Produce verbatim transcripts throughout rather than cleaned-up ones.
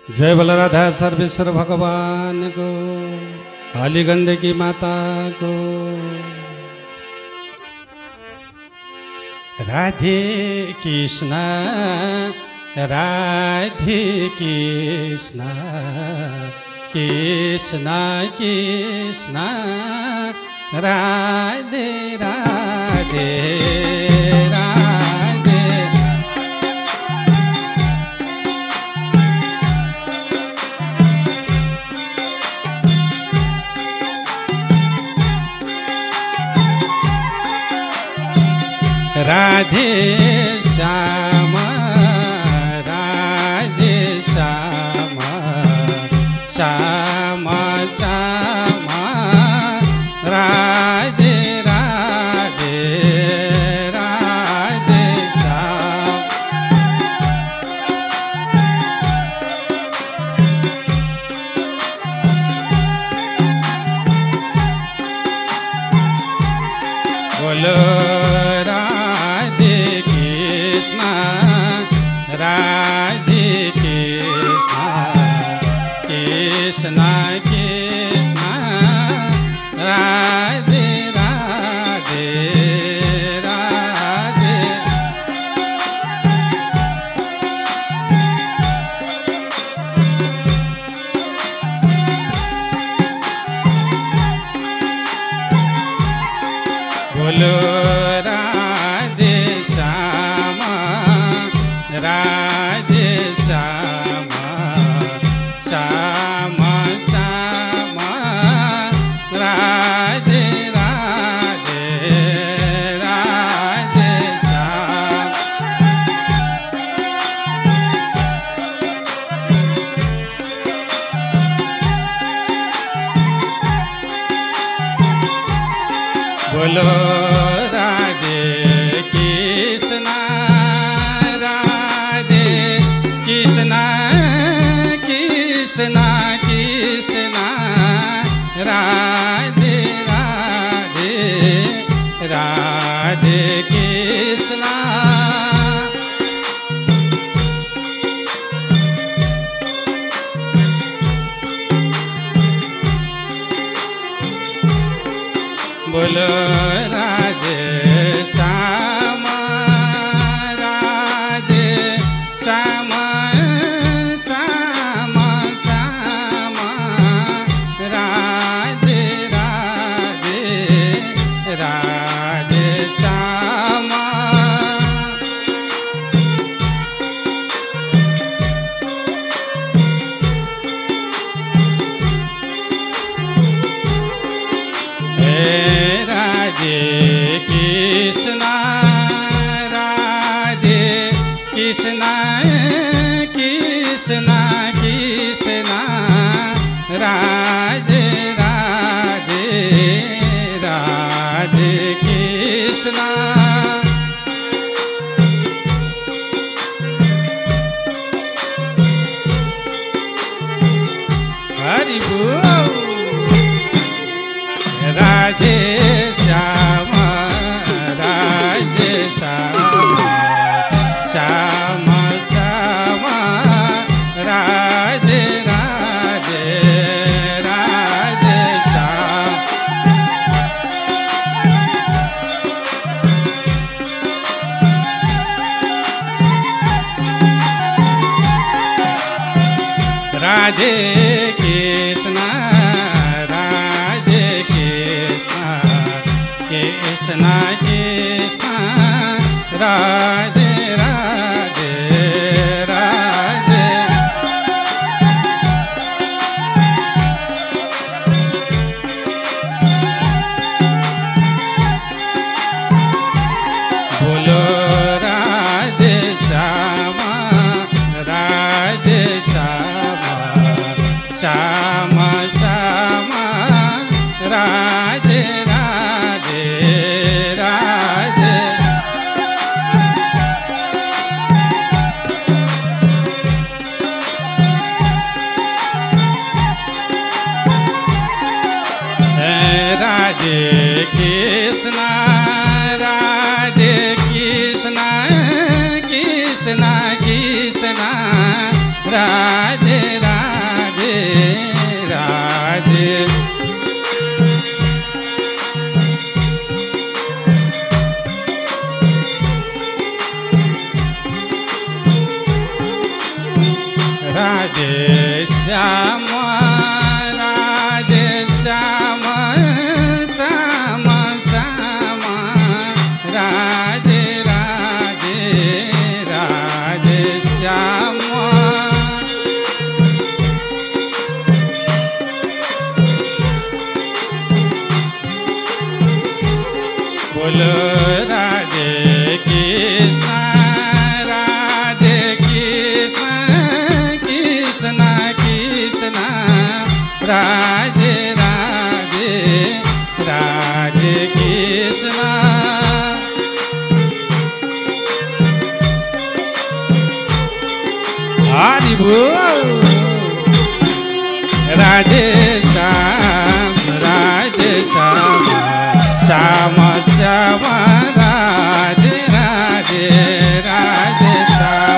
जय बोल राधा सर्वेश्वर भगवान को, काली गंडकी माता को। राधे कृष्ण राधे कृष्ण कृष्ण कृष्ण राधे राधे राधे। राधे श्याम राधे श्याम श्याम श्याम राधे राधे राधे श्याम। बोलो राधे कृष्ण कृष्ण कृष्ण राधे राधे राधे। बोलो राधे श्याम राधे श्याम श्याम श्याम राधे राधे राधे श्याम। बोलो राधे कृष्ण राधे कृष्ण कृष्ण कृष्ण राधे राधे राधे कृष्ण। बोलो राधे श्याम राधे श्याम श्याम श्याम राधे राधे राधे श्याम। राधे कृष्ण राधे कृष्ण कृष्ण कृष्ण राधे राधे राधे कृष्ण। हरि बोल। राधे श्याम राधे श्याम श्याम श्याम राधे राधे राधे श्याम। राधे कृष्ण राधे कृष्ण कृष्ण कृष्ण राधे राधे राधे। बोलो राधे श्याम राधे श्याम श्याम श्याम राधे राधे राधे। राधे कृष्ण राधे कृष्ण कृष्ण कृष्ण राधे राधे श्याम राधे श्याम श्याम श्याम राधे राधे राधे श्याम बोलो राधे कृष्ण राधे कृष्ण कृष्ण कृष्ण राधे राधे राधे कृष्ण हरि बोल राधे श्याम राधे श्याम श्याम श्याम राधे राधे राधे श्याम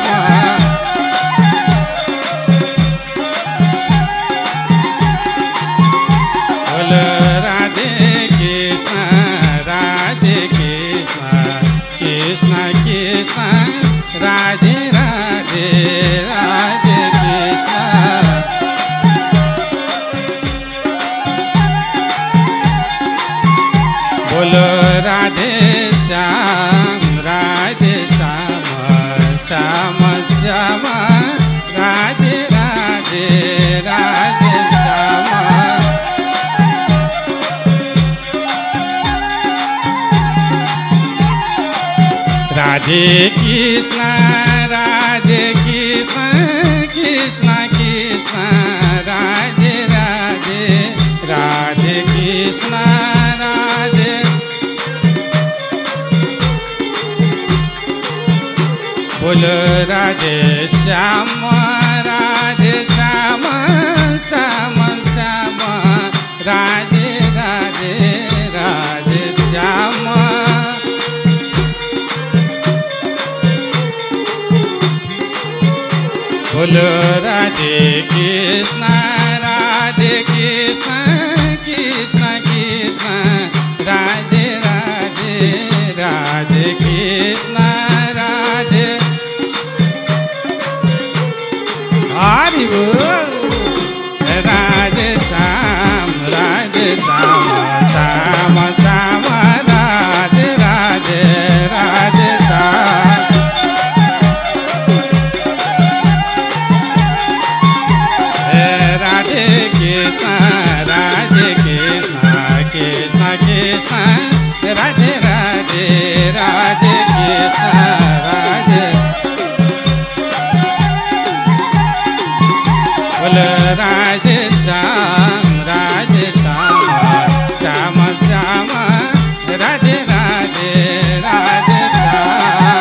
बोल राधे कृष्ण राधे कृष्ण कृष्ण कृष्ण राधे राधे राधे कृष्ण बोलो राधे श्याम राधे श्याम श्याम श्याम राधे राधे राधे श्याम राधे कृष्ण राधे कृष्ण कृष्ण कृष्ण राधे राधे राधे कृष्ण राधे बोलो राधे श्याम राधे श्याम श्याम श्याम राधे राधे राधे श्याम बोलो राधे कृष्ण राधे कृष्ण कृष्ण कृष्ण राधे राधे राधे कृष्ण राधे हरि बोल राधे श्याम राधे श्याम श्याम श्याम राधे राधे राधे श्याम राधे कृष्ण राधे कृष्ण कृष्ण कृष्ण राधे राधे राधे कृष्ण राधे बोल राधे श्याम राधे श्याम श्याम श्याम राधे राधे राधे श्याम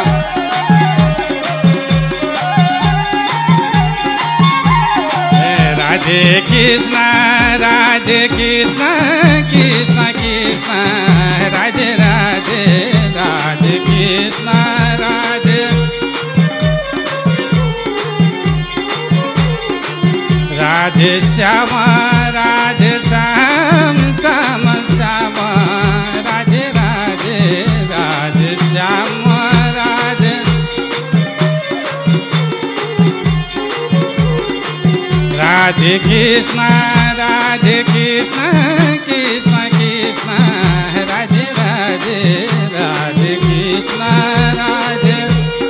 राधे कृष्ण राधे कृष्ण कृष्ण कृष्ण राधे राधे राधे कृष्ण राधे राधे श्याम राधे श्याम श्याम श्याम राधे राधे राधे श्याम राधे राधे कृष्ण राधे कृष्ण कृष्ण कृष्ण राधे राधे राधे कृष्ण राधे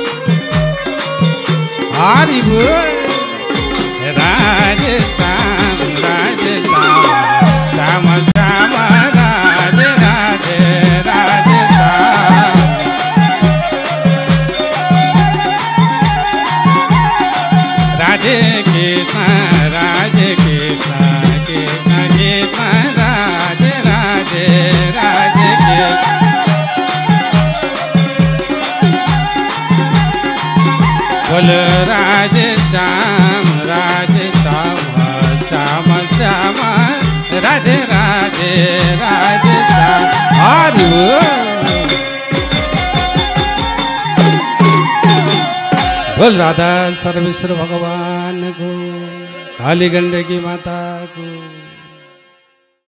हरि बोल राधे श्याम राधे श्याम श्याम श्याम राधे राधे राधे श्याम राधे कृष्ण राधे कृष्ण कृष्ण कृष्ण राधे राधे राधे कृष्ण बोल राधे श्याम राधे श्याम श्याम श्याम राधे राधे राधे श्याम हरि बोल राधा सर्वेश्वर भगवान को काली गंडकी माता को।